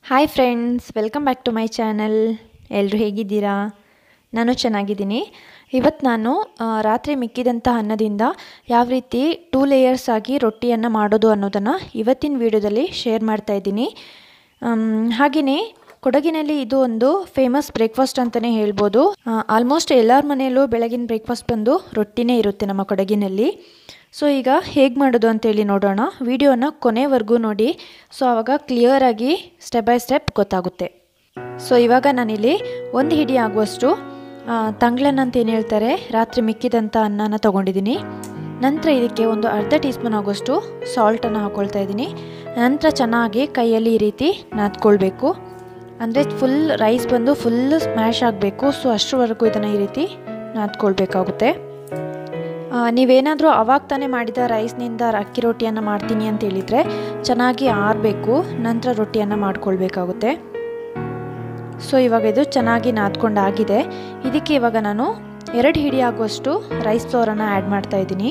Hi friends, welcome back to my channel. ಎಲ್ಲರೂ ಹೇಗಿದ್ದೀರಾ? ನಾನು ಚೆನ್ನಾಗಿದ್ದೀನಿ. ಇವತ್ತು ನಾನು ರಾತ್ರಿ ಮಿಕ್ಕಿದಂಥ ಅನ್ನದಿಂದ ಯಾವ ರೀತಿ 2 ಲೇಯರ್ಸ್ ಆಗಿ ರೊಟ್ಟಿಯನ್ನು ಮಾಡೋದು ಅನ್ನೋದನ್ನು ಇವತ್ತಿನ ವಿಡಿಯೋದಲ್ಲಿ ಶೇರ್ ಮಾಡ್ತಾ ಇದ್ದೀನಿ. ಹಾಗೆಯೇ ಕೊಡಗಿನಲ್ಲಿ ಇದು ಒಂದು ಫೇಮಸ್ ಬ್ರೇಕ್ಫಾಸ್ಟ್ ಅಂತಲೇ ಹೇಳ್ಬೋದು. ಆಲ್ಮೋಸ್ಟ್ ಎಲ್ಲರ ಮನೆಯಲ್ಲೂ ಬೆಳಗಿನ ಬ್ರೇಕ್ಫಾಸ್ಟ್ ಬಂದು ರೊಟ್ಟಿನೇ ಇರುತ್ತೆ ನಮ್ಮ ಕೊಡಗಿನಲ್ಲಿ. ಸೊ ಈಗ ಹೇಗೆ ಮಾಡೋದು ಅಂತೇಳಿ ನೋಡೋಣ. ವಿಡಿಯೋನ ಕೊನೆವರೆಗೂ ನೋಡಿ, ಸೊ ಆವಾಗ ಕ್ಲಿಯರಾಗಿ ಸ್ಟೆಪ್ ಬೈ ಸ್ಟೆಪ್ ಗೊತ್ತಾಗುತ್ತೆ. ಸೊ ಇವಾಗ ನಾನಿಲ್ಲಿ 1 ಹಿಡಿ ಆಗುವಷ್ಟು ತಂಗ್ಳನ್ನ ಅಂತ ಏನು ಹೇಳ್ತಾರೆ, ರಾತ್ರಿ ಮಿಕ್ಕಿದಂಥ ಅನ್ನನ ತೊಗೊಂಡಿದ್ದೀನಿ. ನಂತರ ಇದಕ್ಕೆ ಒಂದು ಅರ್ಧ ಟೀ ಸ್ಪೂನ್ ಆಗುವಷ್ಟು ಸಾಲ್ಟನ್ನು ಹಾಕ್ಕೊಳ್ತಾ ಇದ್ದೀನಿ. ನಂತರ ಚೆನ್ನಾಗಿ ಕೈಯಲ್ಲಿ ಈ ರೀತಿ ನಾದ್ಕೊಳ್ಬೇಕು. ಅಂದರೆ ಫುಲ್ ರೈಸ್ ಬಂದು ಫುಲ್ ಸ್ಮ್ಯಾಶ್ ಆಗಬೇಕು. ಸೊ ಅಷ್ಟರವರೆಗೂ ಇದನ್ನು ಈ ರೀತಿ ನಾದ್ಕೊಳ್ಬೇಕಾಗುತ್ತೆ. ನೀವೇನಾದರೂ ಅವಾಗ ತಾನೇ ಮಾಡಿದ ರೈಸ್ನಿಂದ ಅಕ್ಕಿ ರೊಟ್ಟಿಯನ್ನು ಮಾಡ್ತೀನಿ ಅಂತ ಹೇಳಿದರೆ ಚೆನ್ನಾಗಿ ಆರಬೇಕು, ನಂತರ ರೊಟ್ಟಿಯನ್ನು ಮಾಡ್ಕೊಳ್ಬೇಕಾಗುತ್ತೆ. ಸೊ ಇವಾಗ ಇದು ಚೆನ್ನಾಗಿ ನಾದ್ಕೊಂಡಾಗಿದೆ. ಇದಕ್ಕೆ ಇವಾಗ ನಾನು 2 ಹಿಡಿ ಆಗುವಷ್ಟು ರೈಸ್ ಫ್ಲೋರನ್ನು ಆ್ಯಡ್ ಮಾಡ್ತಾ ಇದ್ದೀನಿ.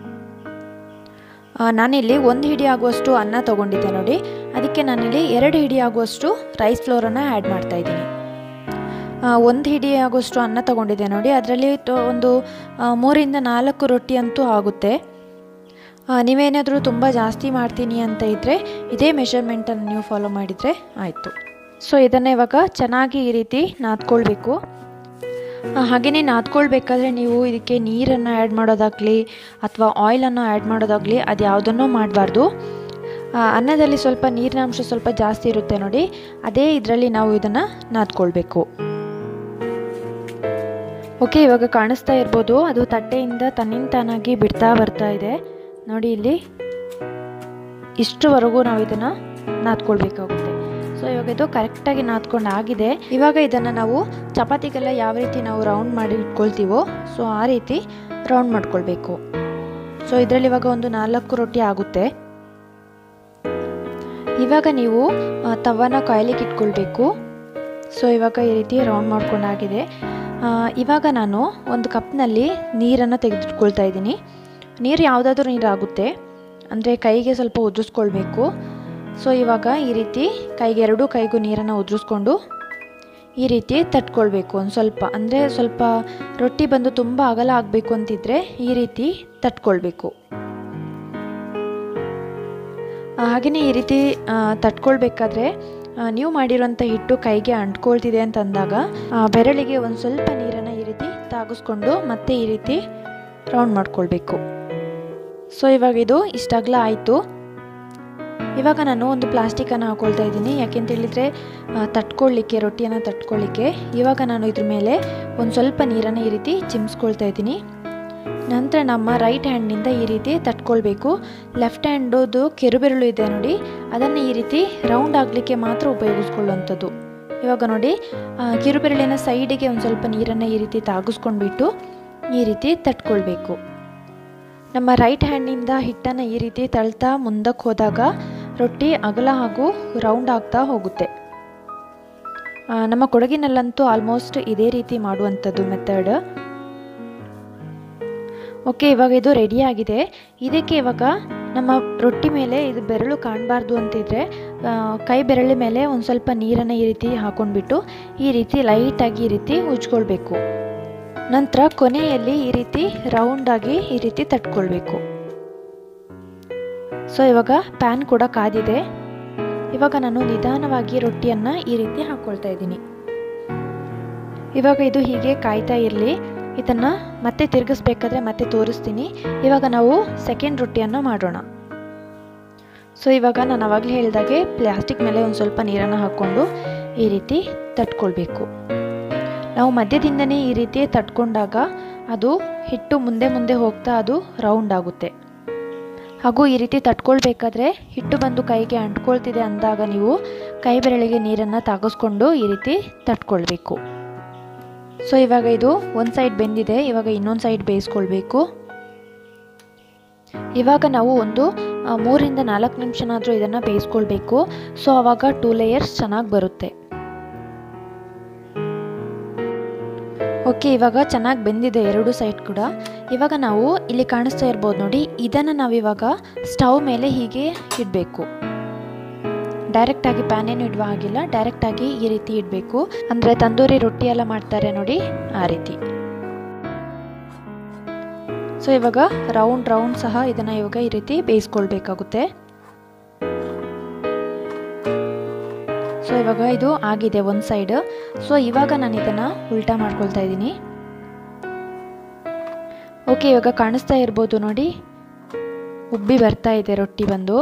ನಾನಿಲ್ಲಿ 1 ಹಿಡಿ ಆಗುವಷ್ಟು ಅನ್ನ ತೊಗೊಂಡಿದ್ದೆ ನೋಡಿ, ಅದಕ್ಕೆ ನಾನಿಲ್ಲಿ 2 ಹಿಡಿ ಆಗುವಷ್ಟು ರೈಸ್ ಫ್ಲೋರನ್ನು ಆ್ಯಡ್ ಮಾಡ್ತಾ ಇದ್ದೀನಿ. 1 ಹಿಡಿ ಆಗುವಷ್ಟು ಅನ್ನ ತೊಗೊಂಡಿದ್ದೆ ನೋಡಿ, ಅದರಲ್ಲಿ ಒಂದು 3ರಿಂದ 4 ರೊಟ್ಟಿ ಅಂತೂ ಆಗುತ್ತೆ. ನೀವೇನಾದರೂ ತುಂಬ ಜಾಸ್ತಿ ಮಾಡ್ತೀನಿ ಅಂತ ಇದ್ದರೆ ಇದೇ ಮೆಷರ್ಮೆಂಟನ್ನು ನೀವು ಫಾಲೋ ಮಾಡಿದರೆ ಆಯಿತು. ಸೊ ಇದನ್ನು ಇವಾಗ ಚೆನ್ನಾಗಿ ಈ ರೀತಿ ನಾದ್ಕೊಳ್ಬೇಕು. ಹಾಗೆಯೇ ನಾದ್ಕೊಳ್ಬೇಕಾದ್ರೆ ನೀವು ಇದಕ್ಕೆ ನೀರನ್ನು ಆ್ಯಡ್ ಮಾಡೋದಾಗಲಿ ಅಥವಾ ಆಯಿಲನ್ನು ಆ್ಯಡ್ ಮಾಡೋದಾಗಲಿ ಅದು ಯಾವುದನ್ನೂ ಮಾಡಬಾರ್ದು. ಅನ್ನದಲ್ಲಿ ಸ್ವಲ್ಪ ನೀರಿನ ಅಂಶ ಸ್ವಲ್ಪ ಜಾಸ್ತಿ ಇರುತ್ತೆ ನೋಡಿ, ಅದೇ ಇದರಲ್ಲಿ ನಾವು ಇದನ್ನು ನಾದ್ಕೊಳ್ಬೇಕು. ಓಕೆ, ಇವಾಗ ಕಾಣಿಸ್ತಾ ಇರ್ಬೋದು, ಅದು ತಟ್ಟೆಯಿಂದ ತನ್ನಿಂತಾನಾಗಿ ಬಿಡ್ತಾ ಬರ್ತಾ ಇದೆ ನೋಡಿ. ಇಲ್ಲಿ ಇಷ್ಟರವರೆಗೂ ನಾವು ಇದನ್ನು ನಾದ್ಕೊಳ್ಬೇಕಾಗುತ್ತೆ. ಸೊ ಇವಾಗ ಇದು ಕರೆಕ್ಟಾಗಿ ನಾದ್ಕೊಂಡು ಆಗಿದೆ. ಇವಾಗ ಇದನ್ನು ನಾವು ಚಪಾತಿಗೆಲ್ಲ ಯಾವ ರೀತಿ ನಾವು ರೌಂಡ್ ಮಾಡಿ ಇಟ್ಕೊಳ್ತೀವೋ ಸೊ ಆ ರೀತಿ ರೌಂಡ್ ಮಾಡ್ಕೊಳ್ಬೇಕು. ಸೊ ಇದರಲ್ಲಿ ಇವಾಗ ಒಂದು 4 ರೊಟ್ಟಿ ಆಗುತ್ತೆ. ಇವಾಗ ನೀವು ತವನ ಕಾಯ್ಲಿಕ್ಕೆ ಇಟ್ಕೊಳ್ಬೇಕು. ಸೊ ಇವಾಗ ಈ ರೀತಿ ರೌಂಡ್ ಮಾಡ್ಕೊಂಡಾಗಿದೆ. ಇವಾಗ ನಾನು ಒಂದು ಕಪ್ನಲ್ಲಿ ನೀರನ್ನು ತೆಗೆದಿಟ್ಕೊಳ್ತಾ ಇದ್ದೀನಿ. ನೀರು ಯಾವುದಾದ್ರೂ ನೀರು ಆಗುತ್ತೆ, ಅಂದರೆ ಕೈಗೆ ಸ್ವಲ್ಪ ಉದುರಿಸ್ಕೊಳ್ಬೇಕು. ಸೊ ಇವಾಗ ಈ ರೀತಿ ಎರಡೂ ಕೈಗೂ ನೀರನ್ನು ಉದುರಿಸ್ಕೊಂಡು ಈ ರೀತಿ ತಟ್ಕೊಳ್ಬೇಕು. ಒಂದು ಸ್ವಲ್ಪ, ಅಂದರೆ ಸ್ವಲ್ಪ ರೊಟ್ಟಿ ಬಂದು ತುಂಬ ಅಗಲ ಆಗಬೇಕು ಅಂತಿದ್ರೆ ಈ ರೀತಿ ತಟ್ಕೊಳ್ಬೇಕು. ಹಾಗೆಯೇ ಈ ರೀತಿ ತಟ್ಕೊಳ್ಬೇಕಾದ್ರೆ ನೀವು ಮಾಡಿರೋಂಥ ಹಿಟ್ಟು ಕೈಗೆ ಅಂಟ್ಕೊಳ್ತಿದೆ ಅಂತ ಅಂದಾಗ ಬೆರಳಿಗೆ ಒಂದು ಸ್ವಲ್ಪ ನೀರನ್ನು ಈ ರೀತಿ ತಾಗಿಸ್ಕೊಂಡು ಮತ್ತೆ ಈ ರೀತಿ ರೌಂಡ್ ಮಾಡ್ಕೊಳ್ಬೇಕು. ಸೊ ಇವಾಗ ಇದು ಇಷ್ಟಾಗಲ ಆಯಿತು. ಇವಾಗ ನಾನು ಒಂದು ಪ್ಲಾಸ್ಟಿಕನ್ನು ಹಾಕ್ಕೊಳ್ತಾ ಇದ್ದೀನಿ, ಯಾಕೆಂತೇಳಿದರೆ ತಟ್ಕೊಳ್ಳಿಕ್ಕೆ, ರೊಟ್ಟಿಯನ್ನು ತಟ್ಕೊಳ್ಳಿಕ್ಕೆ. ಇವಾಗ ನಾನು ಇದ್ರ ಮೇಲೆ ಒಂದು ಸ್ವಲ್ಪ ನೀರನ್ನು ಈ ರೀತಿ ಚಿಮ್ಸ್ಕೊಳ್ತಾ ಇದ್ದೀನಿ. ನಂತರ ನಮ್ಮ ರೈಟ್ ಹ್ಯಾಂಡ್ನಿಂದ ಈ ರೀತಿ ತಟ್ಕೊಳ್ಬೇಕು. ಲೆಫ್ಟ್ ಹ್ಯಾಂಡೋದು ಕಿರುಬೆರಳು ಇದೆ ನೋಡಿ, ಅದನ್ನು ಈ ರೀತಿ ರೌಂಡ್ ಆಗಲಿಕ್ಕೆ ಮಾತ್ರ ಉಪಯೋಗಿಸ್ಕೊಳ್ಳುವಂಥದ್ದು. ಇವಾಗ ನೋಡಿ, ಕಿರುಬೆರಳಿನ ಸೈಡಿಗೆ ಒಂದು ಸ್ವಲ್ಪ ನೀರನ್ನು ಈ ರೀತಿ ತಾಗಿಸ್ಕೊಂಡ್ಬಿಟ್ಟು ಈ ರೀತಿ ತಟ್ಕೊಳ್ಬೇಕು. ನಮ್ಮ ರೈಟ್ ಹ್ಯಾಂಡ್ನಿಂದ ಹಿಟ್ಟನ್ನು ಈ ರೀತಿ ತಳ್ತಾ ಮುಂದಕ್ಕೆ ಹೋದಾಗ ರೊಟ್ಟಿ ಅಗಲ ಹಾಗೂ ರೌಂಡ್ ಆಗ್ತಾ ಹೋಗುತ್ತೆ. ನಮ್ಮ ಕೊಡಗಿನಲ್ಲಂತೂ ಆಲ್ಮೋಸ್ಟ್ ಇದೇ ರೀತಿ ಮಾಡುವಂಥದ್ದು ಮೆಥಡ್. ಓಕೆ, ಇವಾಗ ಇದು ರೆಡಿಯಾಗಿದೆ. ಇದಕ್ಕೆ ಇವಾಗ ನಮ್ಮ ರೊಟ್ಟಿ ಮೇಲೆ ಇದು ಬೆರಳು ಕಾಣಬಾರ್ದು ಅಂತಿದ್ರೆ ಕೈ ಬೆರಳ ಮೇಲೆ ಒಂದು ಸ್ವಲ್ಪ ನೀರನ್ನು ಈ ರೀತಿ ಹಾಕೊಂಡ್ಬಿಟ್ಟು ಈ ರೀತಿ ಲೈಟಾಗಿ ಈ ರೀತಿ ಉಜ್ಕೊಳ್ಬೇಕು. ನಂತರ ಕೊನೆಯಲ್ಲಿ ಈ ರೀತಿ ರೌಂಡಾಗಿ ಈ ರೀತಿ ತಟ್ಕೊಳ್ಬೇಕು. ಸೊ ಇವಾಗ ಪ್ಯಾನ್ ಕೂಡ ಕಾದಿದೆ. ಇವಾಗ ನಾನು ನಿಧಾನವಾಗಿ ರೊಟ್ಟಿಯನ್ನು ಈ ರೀತಿ ಹಾಕ್ಕೊಳ್ತಾ ಇದ್ದೀನಿ. ಇವಾಗ ಇದು ಹೀಗೆ ಕಾಯ್ತಾ ಇರಲಿ. ಇದನ್ನು ಮತ್ತೆ ತಿರುಗಿಸ್ಬೇಕಾದ್ರೆ ಮತ್ತೆ ತೋರಿಸ್ತೀನಿ. ಇವಾಗ ನಾವು ಸೆಕೆಂಡ್ ರೊಟ್ಟಿಯನ್ನು ಮಾಡೋಣ. ಸೊ ಇವಾಗ ನಾನು ಆವಾಗಲೇ ಹೇಳಿದಾಗೆ ಪ್ಲಾಸ್ಟಿಕ್ ಮೇಲೆ ಒಂದು ಸ್ವಲ್ಪ ನೀರನ್ನು ಹಾಕ್ಕೊಂಡು ಈ ರೀತಿ ತಟ್ಕೊಳ್ಬೇಕು. ನಾವು ಮಧ್ಯದಿಂದನೇ ಈ ರೀತಿ ತಟ್ಕೊಂಡಾಗ ಅದು ಹಿಟ್ಟು ಮುಂದೆ ಮುಂದೆ ಹೋಗ್ತಾ ಅದು ರೌಂಡ್ ಆಗುತ್ತೆ. ಹಾಗೂ ಈ ರೀತಿ ತಟ್ಕೊಳ್ಬೇಕಾದ್ರೆ ಹಿಟ್ಟು ಬಂದು ಕೈಗೆ ಅಂಟ್ಕೊಳ್ತಿದೆ ಅಂದಾಗ ನೀವು ಕೈ ಬೆರಳಿಗೆ ನೀರನ್ನು ತಾಗಿಸ್ಕೊಂಡು ಈ ರೀತಿ ತಟ್ಕೊಳ್ಬೇಕು. ಸೊ ಇವಾಗ ಇದು ಒಂದು ಸೈಡ್ ಬೆಂದಿದೆ, ಇವಾಗ ಇನ್ನೊಂದು ಸೈಡ್ ಬೇಯಿಸ್ಕೊಳ್ಬೇಕು. ಇವಾಗ ನಾವು ಒಂದು 3ರಿಂದ 4 ನಿಮಿಷನಾದರೂ ಇದನ್ನು ಬೇಯಿಸ್ಕೊಳ್ಬೇಕು. ಸೊ ಆವಾಗ 2 ಲೇಯರ್ಸ್ ಚೆನ್ನಾಗಿ ಬರುತ್ತೆ. ಓಕೆ, ಇವಾಗ ಚೆನ್ನಾಗಿ ಬೆಂದಿದೆ 2 ಸೈಡ್ ಕೂಡ. ಇವಾಗ ನಾವು ಇಲ್ಲಿ ಕಾಣಿಸ್ತಾ ಇರ್ಬೋದು ನೋಡಿ, ಇದನ್ನು ನಾವಿವಾಗ ಸ್ಟವ್ ಮೇಲೆ ಹೀಗೆ ಇಡಬೇಕು. ಡೈರೆಕ್ಟಾಗಿ ಪ್ಯಾನ್ ಏನು ಇಡುವ ಹಾಗಿಲ್ಲ, ಡೈರೆಕ್ಟಾಗಿ ಈ ರೀತಿ ಇಡಬೇಕು. ಅಂದರೆ ತಂದೂರಿ ರೊಟ್ಟಿ ಎಲ್ಲ ಮಾಡ್ತಾರೆ ನೋಡಿ, ಆ ರೀತಿ. ಸೊ ಇವಾಗ ರೌಂಡ್ ಸಹ ಇದನ್ನು ಇವಾಗ ಈ ರೀತಿ ಬೇಯಿಸ್ಕೊಳ್ಬೇಕಾಗುತ್ತೆ. ಸೊ ಇವಾಗ ಇದು ಆಗಿದೆ ಒಂದು ಸೈಡ್. ಸೊ ಇವಾಗ ನಾನು ಇದನ್ನು ಉಲ್ಟಾ ಮಾಡ್ಕೊಳ್ತಾ ಇದ್ದೀನಿ. ಓಕೆ, ಇವಾಗ ಕಾಣಿಸ್ತಾ ಇರ್ಬೋದು ನೋಡಿ, ಉಬ್ಬಿ ಬರ್ತಾ ಇದೆ ರೊಟ್ಟಿ ಬಂದು.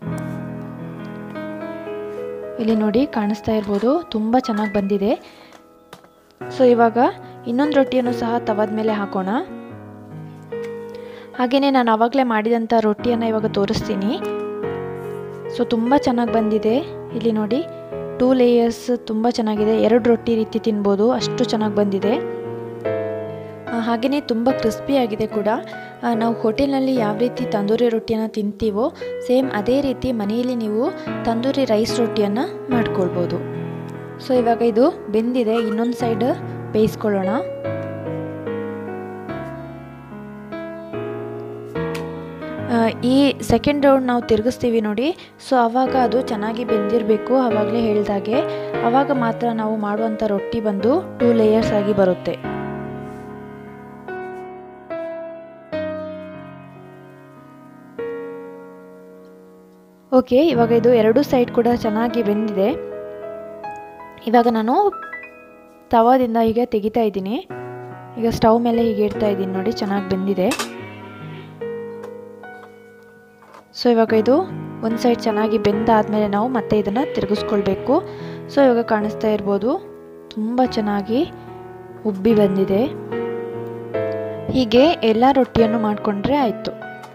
ಇಲ್ಲಿ ನೋಡಿ ಕಾಣಿಸ್ತಾ ಇರ್ಬೋದು, ತುಂಬ ಚೆನ್ನಾಗಿ ಬಂದಿದೆ. ಸೊ ಇವಾಗ ಇನ್ನೊಂದು ರೊಟ್ಟಿಯನ್ನು ಸಹ ತವದ ಮೇಲೆ ಹಾಕೋಣ. ಹಾಗೆಯೇ ನಾನು ಆವಾಗಲೇ ಮಾಡಿದಂಥ ರೊಟ್ಟಿಯನ್ನು ಇವಾಗ ತೋರಿಸ್ತೀನಿ. ಸೊ ತುಂಬ ಚೆನ್ನಾಗಿ ಬಂದಿದೆ. ಇಲ್ಲಿ ನೋಡಿ 2 ಲೇಯರ್ಸ್ ತುಂಬ ಚೆನ್ನಾಗಿದೆ. 2 ರೊಟ್ಟಿ ರೀತಿ ತಿನ್ಬೋದು, ಅಷ್ಟು ಚೆನ್ನಾಗಿ ಬಂದಿದೆ. ಹಾಗೆಯೇ ತುಂಬ ಕ್ರಿಸ್ಪಿಯಾಗಿದೆ ಕೂಡ. ನಾವು ಹೋಟೆಲ್ನಲ್ಲಿ ಯಾವ ರೀತಿ ತಂದೂರಿ ರೊಟ್ಟಿಯನ್ನು ತಿಂತೀವೋ ಸೇಮ್ ಅದೇ ರೀತಿ ಮನೆಯಲ್ಲಿ ನೀವು ತಂದೂರಿ ರೈಸ್ ರೊಟ್ಟಿಯನ್ನು ಮಾಡ್ಕೊಳ್ಬೋದು. ಸೊ ಇವಾಗ ಇದು ಬೆಂದಿದೆ, ಇನ್ನೊಂದು ಸೈಡ್ ಬೇಯಿಸ್ಕೊಳ್ಳೋಣ. ಈ ಸೆಕೆಂಡ್ ರೌಂಡ್ ನಾವು ತಿರುಗಿಸ್ತೀವಿ ನೋಡಿ. ಸೊ ಆವಾಗ ಅದು ಚೆನ್ನಾಗಿ ಬೆಂದಿರಬೇಕು, ಆವಾಗಲೇ ಹೇಳಿದಾಗೆ. ಆವಾಗ ಮಾತ್ರ ನಾವು ಮಾಡುವಂಥ ರೊಟ್ಟಿ ಬಂದು 2 ಲೇಯರ್ಸ್ ಆಗಿ ಬರುತ್ತೆ. ಓಕೆ, ಇವಾಗ ಇದು 2 ಸೈಡ್ ಕೂಡ ಚೆನ್ನಾಗಿ ಬೆಂದಿದೆ. ಇವಾಗ ನಾನು ತವಾದಿಂದ ಹೀಗೆ ತೆಗಿತಾ ಇದ್ದೀನಿ. ಈಗ ಸ್ಟವ್ ಮೇಲೆ ಹೀಗೆ ಇಡ್ತಾ ಇದ್ದೀನಿ ನೋಡಿ, ಚೆನ್ನಾಗಿ ಬೆಂದಿದೆ. ಸೊ ಇವಾಗ ಇದು ಒಂದು ಸೈಡ್ ಚೆನ್ನಾಗಿ ಬೆಂದಾದಮೇಲೆ ನಾವು ಮತ್ತೆ ಇದನ್ನು ತಿರುಗಿಸ್ಕೊಳ್ಬೇಕು. ಸೊ ಇವಾಗ ಕಾಣಿಸ್ತಾ ಇರ್ಬೋದು, ತುಂಬ ಚೆನ್ನಾಗಿ ಉಬ್ಬಿ ಬಂದಿದೆ. ಹೀಗೆ ಎಲ್ಲ ರೊಟ್ಟಿಯನ್ನು ಮಾಡಿಕೊಂಡ್ರೆ ಆಯಿತು.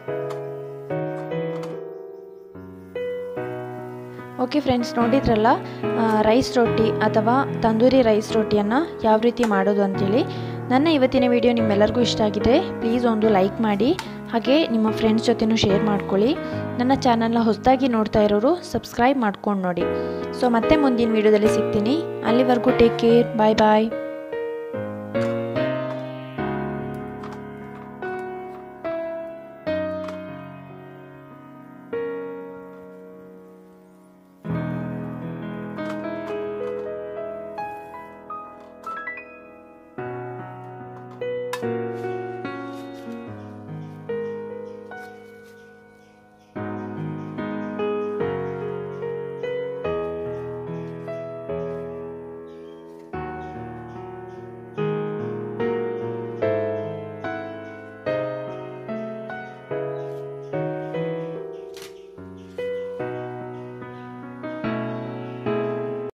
ಓಕೆ ಫ್ರೆಂಡ್ಸ್, ನೋಡಿದ್ರಲ್ಲ ರೈಸ್ ರೊಟ್ಟಿ ಅಥವಾ ತಂದೂರಿ ರೈಸ್ ರೊಟ್ಟಿಯನ್ನು ಯಾವ ರೀತಿ ಮಾಡೋದು ಅಂತೇಳಿ. ನನ್ನ ಇವತ್ತಿನ ವಿಡಿಯೋ ನಿಮ್ಮೆಲ್ಲರಿಗೂ ಇಷ್ಟ ಆಗಿದೆ, ಪ್ಲೀಸ್ ಒಂದು ಲೈಕ್ ಮಾಡಿ, ಹಾಗೆ ನಿಮ್ಮ ಫ್ರೆಂಡ್ಸ್ ಜೊತೆನೂ ಶೇರ್ ಮಾಡ್ಕೊಳ್ಳಿ. ನನ್ನ ಚಾನಲ್ನ ಹೊಸದಾಗಿ ನೋಡ್ತಾ ಇರೋರು ಸಬ್ಸ್ಕ್ರೈಬ್ ಮಾಡ್ಕೊಂಡು ನೋಡಿ. ಸೊ ಮತ್ತೆ ಮುಂದಿನ ವಿಡಿಯೋದಲ್ಲಿ ಸಿಗ್ತೀನಿ. ಅಲ್ಲಿವರೆಗೂ ಟೇಕ್ ಕೇರ್, ಬಾಯ್ ಬಾಯ್.